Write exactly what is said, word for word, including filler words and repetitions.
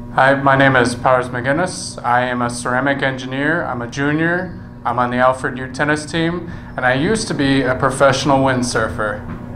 Hi, my name is McInnis. I am a ceramic engineer. I'm a junior. I'm on the Alfred U tennis team, and I used to be a professional windsurfer.